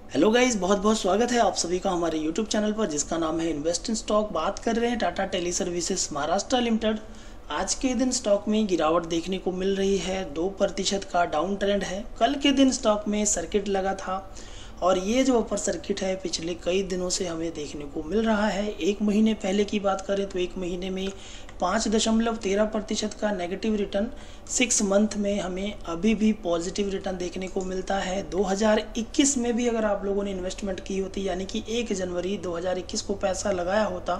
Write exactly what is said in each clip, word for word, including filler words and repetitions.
Hello guys, बहुत बहुत स्वागत है आप सभी का हमारे यूट्यूब चैनल पर जिसका नाम है इन्वेस्ट इन स्टॉक। बात कर रहे हैं Tata tele services Maharashtra limited. आज के दिन स्टॉक में गिरावट देखने को मिल रही है, दो प्रतिशत का डाउन ट्रेंड है। कल के दिन स्टॉक में सर्किट लगा था और ये जो अपर सर्किट है पिछले कई दिनों से हमें देखने को मिल रहा है। एक महीने पहले की बात करें तो एक महीने में पाँच दशमलव तेरह प्रतिशत का नेगेटिव रिटर्न, सिक्स मंथ में हमें अभी भी पॉजिटिव रिटर्न देखने को मिलता है। दो हज़ार इक्कीस में भी अगर आप लोगों ने इन्वेस्टमेंट की होती, यानी कि एक जनवरी दो हज़ार इक्कीस को पैसा लगाया होता,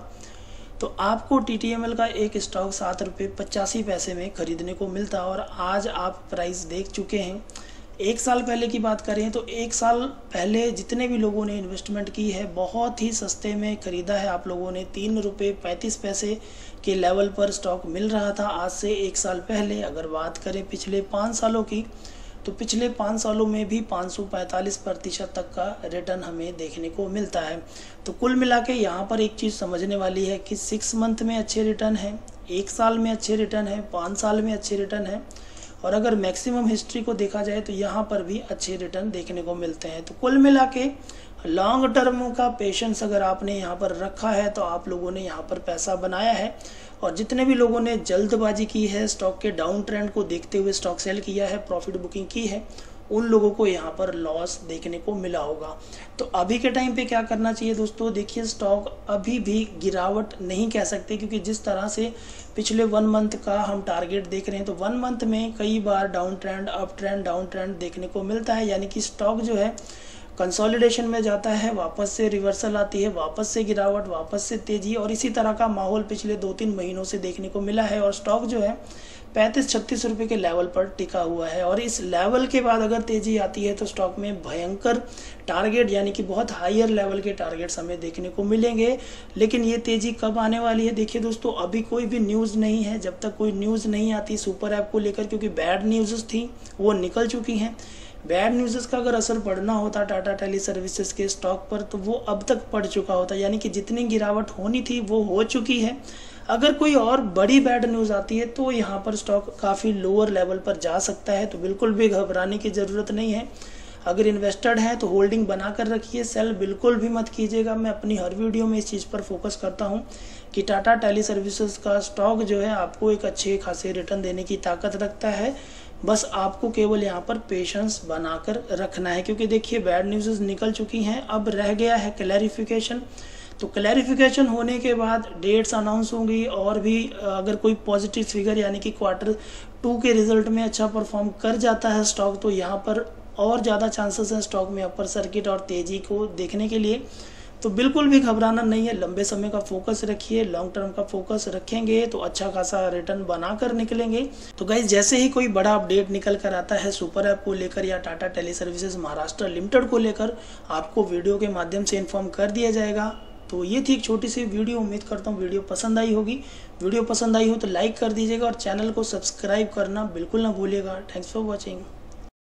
तो आपको टी टी एम एल का एक स्टॉक सात रुपये पचासी पैसे में खरीदने को मिलता और आज आप प्राइस देख चुके हैं। एक साल पहले की बात करें तो एक साल पहले जितने भी लोगों ने इन्वेस्टमेंट की है बहुत ही सस्ते में खरीदा है। आप लोगों ने तीन रुपये पैंतीस पैसे के लेवल पर स्टॉक मिल रहा था आज से एक साल पहले। अगर बात करें पिछले पाँच सालों की तो पिछले पाँच सालों में भी पाँच सौ पैंतालीस प्रतिशत तक का रिटर्न हमें देखने को मिलता है। तो कुल मिला के यहाँ पर एक चीज़ समझने वाली है कि सिक्स मंथ में अच्छे रिटर्न है, एक साल में अच्छे रिटर्न है, पाँच साल में अच्छे रिटर्न है और अगर मैक्सिमम हिस्ट्री को देखा जाए तो यहाँ पर भी अच्छे रिटर्न देखने को मिलते हैं। तो कुल मिला के लॉन्ग टर्म का पेशेंस अगर आपने यहाँ पर रखा है तो आप लोगों ने यहाँ पर पैसा बनाया है। और जितने भी लोगों ने जल्दबाजी की है, स्टॉक के डाउन ट्रेंड को देखते हुए स्टॉक सेल किया है, प्रॉफिट बुकिंग की है, उन लोगों को यहाँ पर लॉस देखने को मिला होगा। तो अभी के टाइम पे क्या करना चाहिए दोस्तों, देखिए स्टॉक अभी भी गिरावट नहीं कह सकते क्योंकि जिस तरह से पिछले वन मंथ का हम टारगेट देख रहे हैं तो वन मंथ में कई बार down trend, up trend, down trend देखने को मिलता है। यानी कि स्टॉक जो है कंसोलिडेशन में जाता है, वापस से रिवर्सल आती है, वापस से गिरावट, वापस से तेजी, और इसी तरह का माहौल पिछले दो तीन महीनों से देखने को मिला है। और स्टॉक जो है पैंतीस छत्तीस रुपये के लेवल पर टिका हुआ है और इस लेवल के बाद अगर तेजी आती है तो स्टॉक में भयंकर टारगेट यानी कि बहुत हायर लेवल के टारगेट्स हमें देखने को मिलेंगे। लेकिन ये तेजी कब आने वाली है, देखिए दोस्तों अभी कोई भी न्यूज़ नहीं है। जब तक कोई न्यूज़ नहीं आती सुपर ऐप को लेकर, क्योंकि बैड न्यूज़ थी वो निकल चुकी हैं। बैड न्यूज़ का अगर असर पड़ना होता टाटा टेली सर्विसेज के स्टॉक पर तो वो अब तक पड़ चुका होता, यानी कि जितनी गिरावट होनी थी वो हो चुकी है। अगर कोई और बड़ी बैड न्यूज़ आती है तो यहाँ पर स्टॉक काफ़ी लोअर लेवल पर जा सकता है। तो बिल्कुल भी घबराने की ज़रूरत नहीं है। अगर इन्वेस्टेड है तो होल्डिंग बना कर रखिए, सेल बिल्कुल भी मत कीजिएगा। मैं अपनी हर वीडियो में इस चीज़ पर फोकस करता हूँ कि टाटा टेली सर्विसेज का स्टॉक जो है आपको एक अच्छे खासे रिटर्न देने की ताकत रखता है। बस आपको केवल यहाँ पर पेशेंस बनाकर रखना है, क्योंकि देखिए बैड न्यूज़ निकल चुकी हैं, अब रह गया है क्लैरिफिकेशन। तो क्लैरिफिकेशन होने के बाद डेट्स अनाउंस होंगी और भी अगर कोई पॉजिटिव फिगर यानी कि क्वार्टर टू के रिजल्ट में अच्छा परफॉर्म कर जाता है स्टॉक तो यहाँ पर और ज़्यादा चांसेस हैं स्टॉक में अपर सर्किट और तेज़ी को देखने के लिए। तो बिल्कुल भी घबराना नहीं है, लंबे समय का फोकस रखिए, लॉन्ग टर्म का फोकस रखेंगे तो अच्छा खासा रिटर्न बनाकर निकलेंगे। तो गाइज जैसे ही कोई बड़ा अपडेट निकल कर आता है सुपर ऐप को लेकर या Tata tele services Maharashtra limited को लेकर, आपको वीडियो के माध्यम से इन्फॉर्म कर दिया जाएगा। तो ये थी एक छोटी सी वीडियो, उम्मीद करता हूँ वीडियो पसंद आई होगी। वीडियो पसंद आई हो तो लाइक कर दीजिएगा और चैनल को सब्सक्राइब करना बिल्कुल ना भूलिएगा। Thanks for watching.